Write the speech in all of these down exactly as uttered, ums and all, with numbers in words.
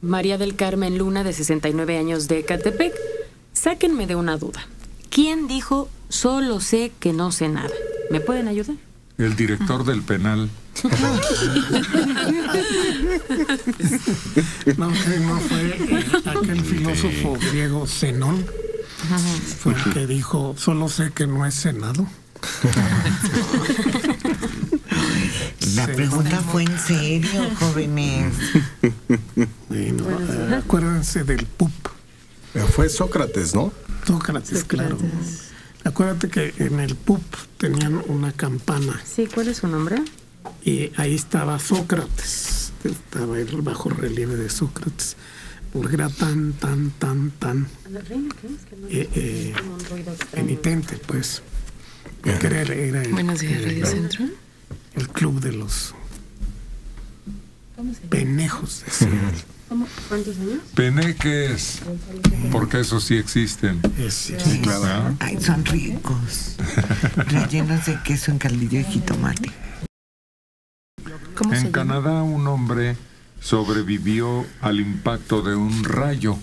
María del Carmen Luna, de sesenta y nueve años, de Ecatepec. Sáquenme de una duda. ¿Quién dijo, solo sé que no sé nada? ¿Me pueden ayudar? El director del penal. No, no fue eh, aquel filósofo griego Zenón. Fue el que dijo, solo sé que no he cenado. La pregunta fue en serio, jóvenes. Bueno, eh, acuérdense del P U P. Fue Sócrates, ¿no? Sócrates, claro. Acuérdate que en el P U P tenían una campana. Sí, ¿cuál es su nombre? Y ahí estaba Sócrates. Estaba el bajo relieve de Sócrates. Porque era tan, tan, tan, tan eh, eh, penitente, pues. Porque era, era el, Buenos días, Radio el, Centro. el club de los penejos, decía. ¿Cuántos años? Peneques, porque esos sí existen. Es, sí, Sí, claro. Ay, son ricos. Rellenos de queso en caldillo y jitomate. ¿Cómo se En llama? Canadá, un hombre sobrevivió al impacto de un rayo.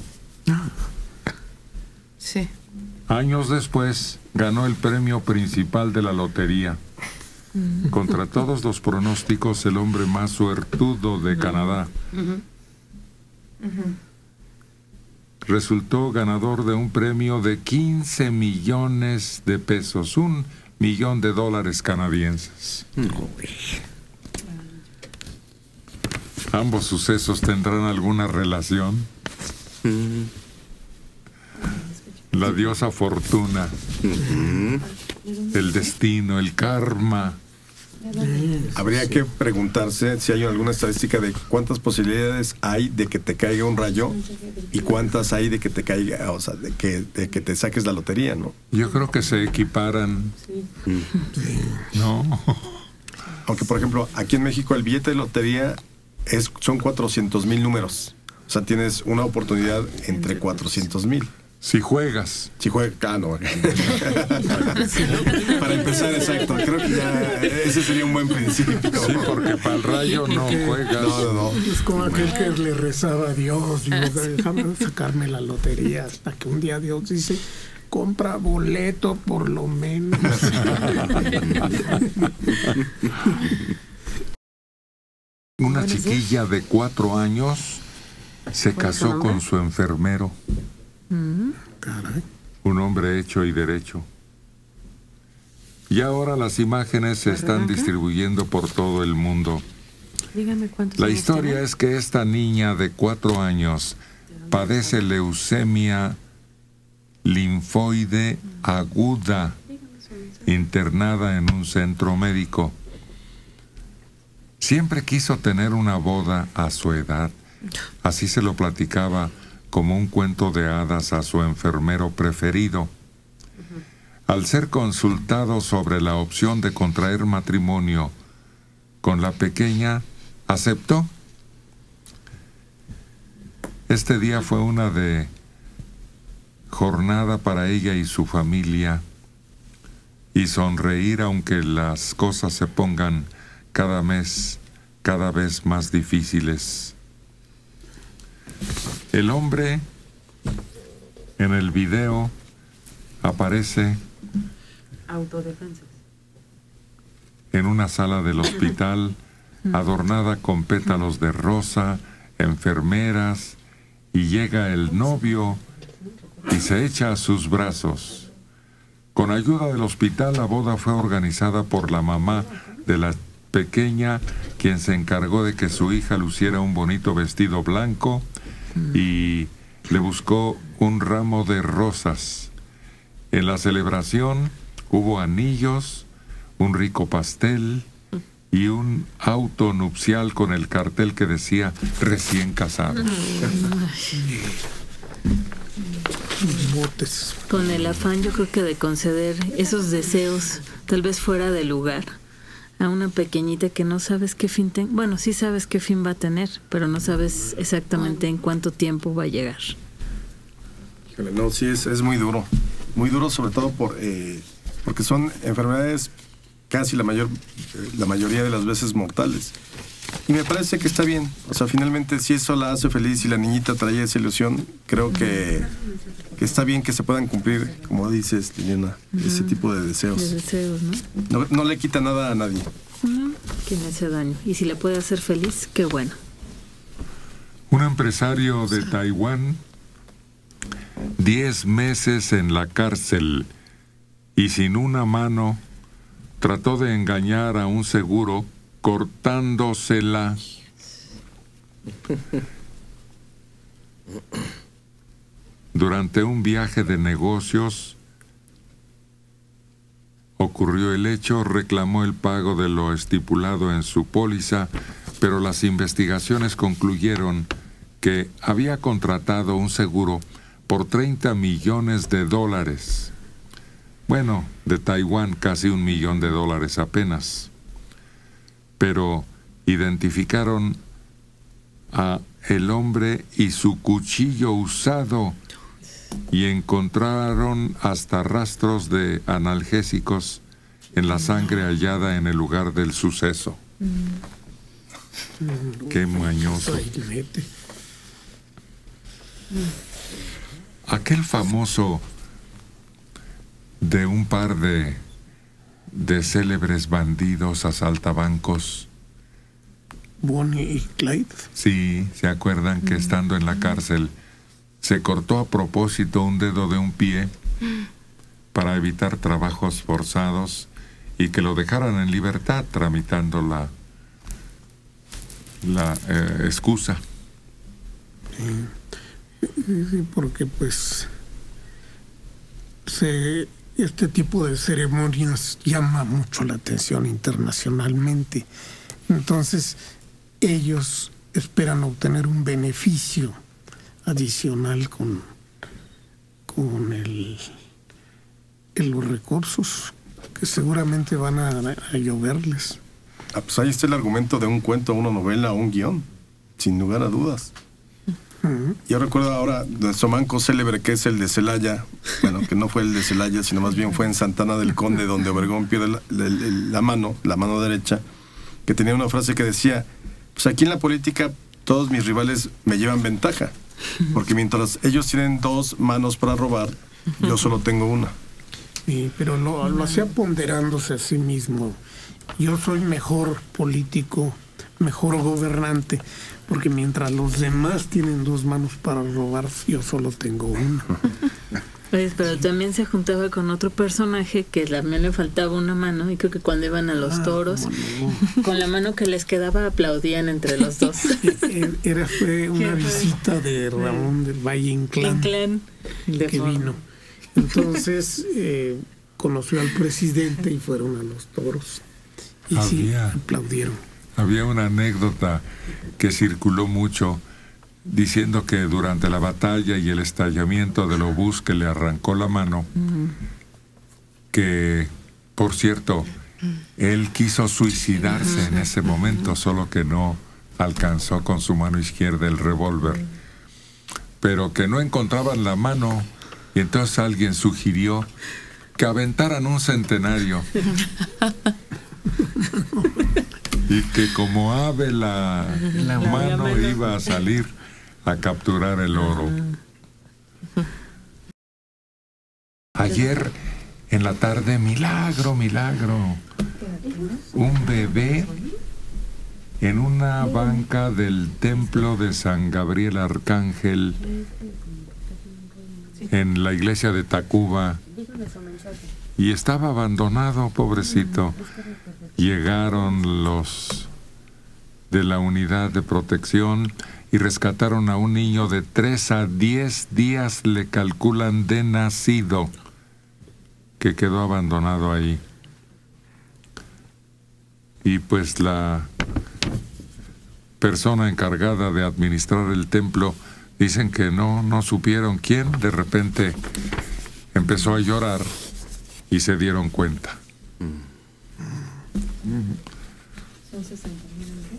Sí. Años después, ganó el premio principal de la lotería. Contra todos los pronósticos, el hombre más suertudo de Canadá. Resultó ganador de un premio de quince millones de pesos, un millón de dólares canadienses. ¿Ambos sucesos tendrán alguna relación? La diosa Fortuna, el destino, el karma. Habría que preguntarse si hay alguna estadística de cuántas posibilidades hay de que te caiga un rayo y cuántas hay de que te caiga, o sea, de que, de que te saques la lotería, ¿no? Yo creo que se equiparan. ¿No? Aunque, por ejemplo, aquí en México el billete de lotería es, son cuatrocientos mil números. O sea, tienes una oportunidad entre cuatrocientos mil. Si juegas. Si juegas, ah, no. Para empezar, exacto. Creo que ya ese sería un buen principio. Sí, porque para el rayo no juegas. No, no, no. Es como aquel que le rezaba a Dios. Digo, déjame sacarme la lotería. Hasta que un día Dios dice, compra boleto por lo menos. Una chiquilla de cuatro años se casó con su enfermero. Caray. Un hombre hecho y derecho. Y ahora las imágenes se están distribuyendo por todo el mundo. Dígame cuántos La años historia tiene. es que esta niña de cuatro años padece leucemia linfoide aguda, internada en un centro médico. Siempre quiso tener una boda a su edad. Así se lo platicaba como un cuento de hadas a su enfermero preferido. Al ser consultado sobre la opción de contraer matrimonio con la pequeña, aceptó. Este día fue una de jornada para ella y su familia, y sonreír aunque las cosas se pongan cada mes, cada vez más difíciles. El hombre en el video aparece Autodefensas. en una sala del hospital adornada con pétalos de rosa, enfermeras, y llega el novio y se echa a sus brazos. Con ayuda del hospital, la boda fue organizada por la mamá de la pequeña, quien se encargó de que su hija luciera un bonito vestido blanco y le buscó un ramo de rosas. En la celebración hubo anillos, un rico pastel y un auto nupcial con el cartel que decía recién casados. Botes. Con el afán, yo creo que de conceder esos deseos, tal vez fuera de lugar, a una pequeñita que no sabes qué fin ten... Bueno, sí sabes qué fin va a tener, pero no sabes exactamente en cuánto tiempo va a llegar. Híjole, no, sí, es, es muy duro. Muy duro, sobre todo por eh, porque son enfermedades casi la mayor, eh, la mayoría de las veces mortales. Y me parece que está bien. O sea, finalmente, si eso la hace feliz y la niñita traía esa ilusión, creo que, que está bien que se puedan cumplir, como dices, Liliana, uh-huh. ese tipo de deseos. De deseos, ¿no? No, no le quita nada a nadie. No, que me hace daño. Y si le puede hacer feliz, qué bueno. Un empresario de Taiwán, diez meses en la cárcel y sin una mano, trató de engañar a un seguro cortándosela. Durante un viaje de negocios ocurrió el hecho, reclamó el pago de lo estipulado en su póliza, pero las investigaciones concluyeron que había contratado un seguro por treinta millones de dólares. Bueno, de Taiwán casi un millón de dólares apenas. Pero identificaron a el hombre y su cuchillo usado y encontraron hasta rastros de analgésicos en la sangre hallada en el lugar del suceso. Mm. Qué mañoso. Aquel famoso de un par de, de célebres bandidos asaltabancos. Bonnie y Clyde. Sí, ¿se acuerdan que estando en la cárcel se cortó a propósito un dedo de un pie para evitar trabajos forzados y que lo dejaran en libertad tramitando la, la eh, excusa? Sí, porque pues se, este tipo de ceremonias llama mucho la atención internacionalmente. Entonces ellos esperan obtener un beneficio adicional con, con el, el los recursos que seguramente van a, a lloverles. Ah, pues ahí está el argumento de un cuento, una novela o un guión, sin lugar a dudas. Uh-huh. Yo recuerdo ahora nuestro manco célebre, que es el de Celaya, bueno, que no fue el de Celaya, sino más bien fue en Santana del Conde, donde Obregón pierde la, la, la mano, la mano derecha, que tenía una frase que decía: pues aquí en la política todos mis rivales me llevan ventaja, porque mientras ellos tienen dos manos para robar, yo solo tengo una. Sí, pero lo, lo hacía ponderándose a sí mismo. Yo soy mejor político, mejor gobernante, porque mientras los demás tienen dos manos para robar, yo solo tengo una. Pues, pero también se juntaba con otro personaje que también le faltaba una mano, y creo que cuando iban a los ah, toros, no. con la mano que les quedaba aplaudían entre los dos. Era fue una visita de Ramón del Valle Inclán, Inclán que vino. Entonces eh, conoció al presidente y fueron a los toros. Y había, sí, aplaudieron. Había una anécdota que circuló mucho diciendo que durante la batalla y el estallamiento del obús que le arrancó la mano, uh-huh. que, por cierto, él quiso suicidarse uh-huh. en ese momento, solo que no alcanzó con su mano izquierda el revólver, pero que no encontraban la mano, y entonces alguien sugirió que aventaran un centenario. Y que como ave la, la mano iba a salir a capturar el oro. Ayer en la tarde, milagro, milagro, un bebé en una banca del templo de San Gabriel Arcángel en la iglesia de Tacuba, y estaba abandonado, pobrecito. Llegaron los de la unidad de protección y rescataron a un niño de tres a diez días, le calculan, de nacido, que quedó abandonado ahí. Y pues la persona encargada de administrar el templo dicen que no, no supieron quién. De repente empezó a llorar y se dieron cuenta. Mm.